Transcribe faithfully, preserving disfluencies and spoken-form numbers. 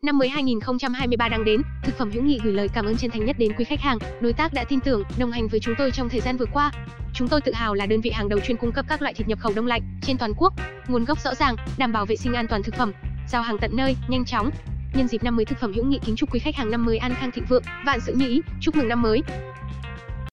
Năm mới hai nghìn không trăm hai mươi ba đang đến, Thực phẩm hữu nghị gửi lời cảm ơn chân thành nhất đến quý khách hàng, đối tác đã tin tưởng, đồng hành với chúng tôi trong thời gian vừa qua. Chúng tôi tự hào là đơn vị hàng đầu chuyên cung cấp các loại thịt nhập khẩu đông lạnh trên toàn quốc, nguồn gốc rõ ràng, đảm bảo vệ sinh an toàn thực phẩm, giao hàng tận nơi, nhanh chóng. Nhân dịp năm mới Thực phẩm hữu nghị kính chúc quý khách hàng năm mới an khang thịnh vượng, vạn sự như ý, chúc mừng năm mới.